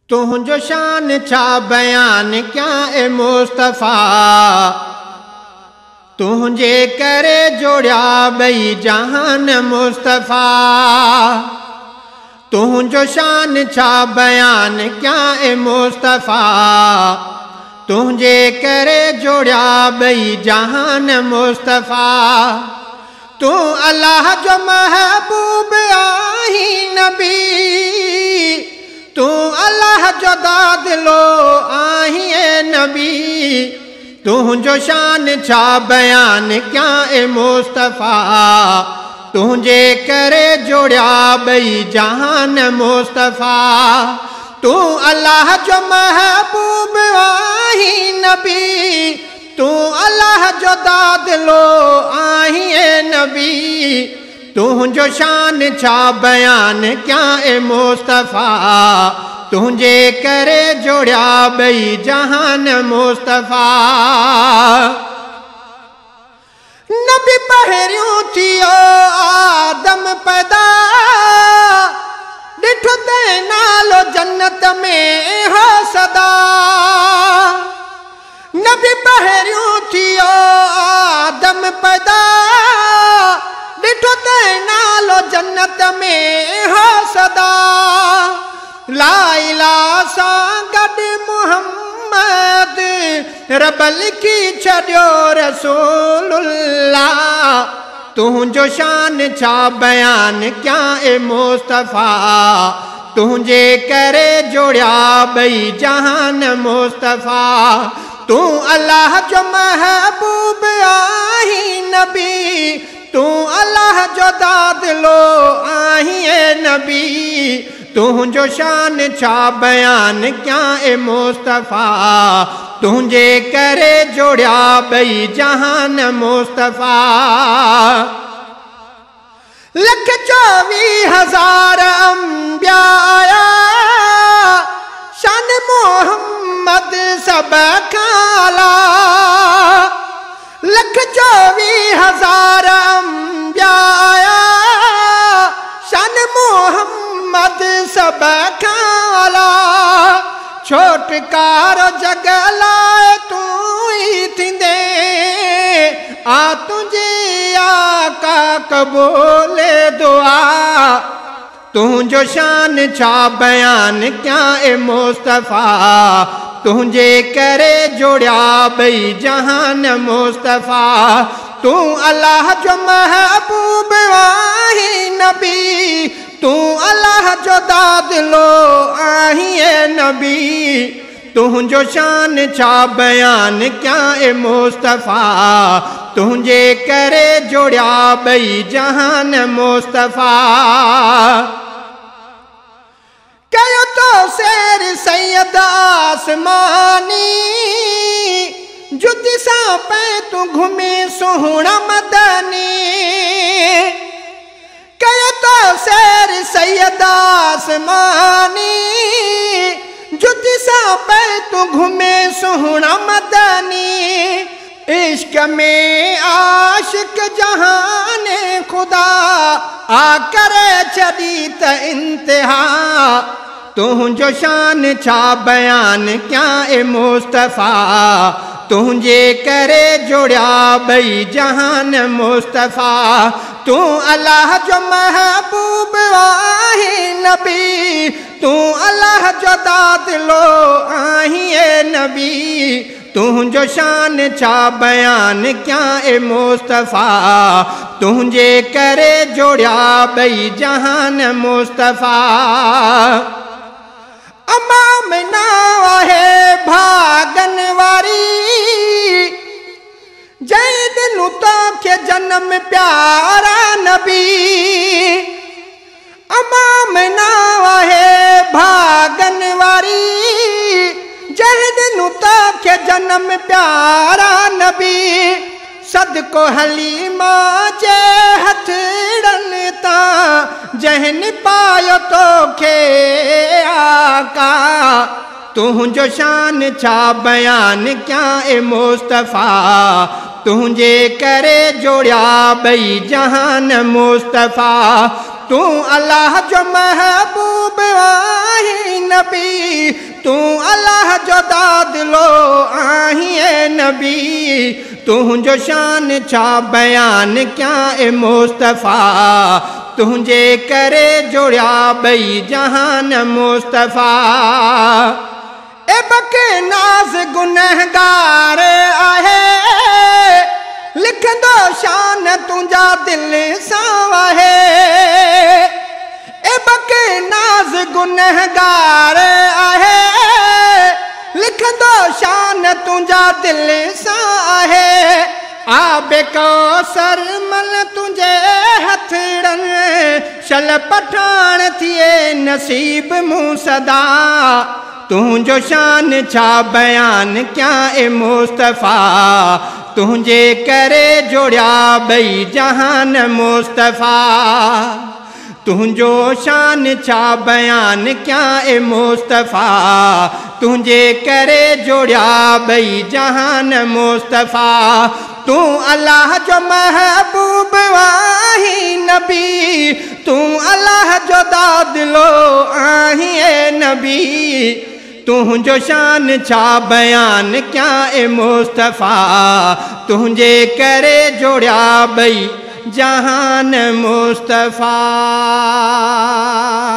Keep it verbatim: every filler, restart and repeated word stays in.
तुझो शान छा बयान क्या ए मुस्तफ़ा, तुझे करे जोड़िया बई जहान मुस्तफ़ा। तुझो शान छा बयान क्या ए मुस्तफ़ा, तुझे करे जोड़िया बई जहान मुस्तफ़ा। तू अल्लाह जो महबूब आही नबी, तू अल्लाह जो दादलो आही ए नबी। तुझो शान छा बयान क्या ए मुस्तफ़ा, तुझे करे जोड़िया बई जहान मुस्तफ़ा। तू अल्लाह जो महबूब आही नबी, तू अल्लाह जो दादलो आही ए नबी। तुझो शान छा बयान क्या ए मुस्तफ़ा, तुझे करे जोड़िया बई जहान मुस्तफ़ा। नबी पहिरियों थियो आदम पैदा, ॾिठो ते नालो जन्नत में हो सदा। नबी पहिरियों थियो आदम पैदा, ॾिठो ते नालो जन्नत में हो सदा। ला इलाहा सां गॾु मुहम्मद रब लिखी छॾियो रसूलुल्लाह। तुझो शान छा बयान क्या ए मुस्तफ़ा, तुझे करे जोड़िया बई जहान मुस्तफ़ा। तू अल्लाह जो महबूब आही नबी, तू अल्लाह जो दादलो आही ए नबी। तुझो शान छा बयान क्या ए मुस्तफ़ा, तुझे करे जोड़िया बई जहान मुस्तफ़ा। लख चौवी हजार अंबिया आया, शान मोहम्मद सब खाला। लख चौवी हजार अंबिया आया, शान मोहम्मद सब खाला। छोटकार जग लाए तू ही थींदे, आ तुझे आका कबूले दुआ। तुझो शान छा बयान क्या ए मुस्तफ़ा, तुझे करे जोड़िया बई जहान मुस्तफ़ा। तू अल्लाह जो महबूब आही नबी, तू अल्लाह जो दादलो आही ए नबी। तुझो शान छा बयान क्या ए मुस्तफ़ा, तुझे करे जोड़िया बई जहान मुस्तफ़ा। कयो तो शेर सैयद आसमानी, जुदी सां पे तू घुमे सुहणा मदनी। कयो तो शेर सैयद आसमानी, जुदी सां पे तू घुमे सुहणा मदनी। इश्क में आशिक जहान खुदा, आ करे छड़ी त इंतहा। तुझो शान छा बयान क्या ए मुस्तफ़ा, तुझे करे जोड़िया बई जहान मुस्तफ़ा। तू अल्लाह जो महबूब आही नबी, तू अल्लाह जो दादलो आही ए नबी। तुझो शान छा बयान क्या ए मुस्तफ़ा, तुझे करे जोड़िया बई जहान मुस्तफ़ा। अमाम नाव है भागन वारी, जै दिनु तोखे जन्म प्यारा नबी। अमाम नाव है भागन वारी, जै दिनु तोखे जन्म प्यारा नबी। सदको हलीमा जे हथड़न ता, जहन पायो तोखे आका। तुझो शान छा बयान क्या ए मुस्तफ़ा, तुझे करे जोड़िया बई जहान मुस्तफ़ा। तू अल्लाह जो महबूब आही नबी, नबी तू अल्लाह जो दादिलो आही ए नबी तुझो शान छा बयान क्या ए मुस्तफ़ा तुझे करे जोड़िया बई जहान मुस्तफ़ा ए बके नाज़ गुनहगार आहे लिखंदो शान तुझा दिल सां आहे ए बके नाज़ गुनहगार आहे लिखंदो शान तुझा दिल सां आहे आबे कौसर मल तुझे हथड़न शल पठान थिए नसीब मूं सदा तुझो शान छा बयान क्या ए मुस्तफ़ा तुझे करे जोड़िया बई जहान मुस्तफ़ा तुझो शान छा बयान क्या ए मुस्तफ़ा तुझे करे जोड़िया बई जहान मुस्तफ़ा तू अल्लाह जो महबूब आही नबी तू अल्लाह जो दादिलो आही ए नबी तुझो शान छा बयान क्या ए मुस्तफ़ा तुझे करे जोड़िया बई जहान मुस्तफ़ा।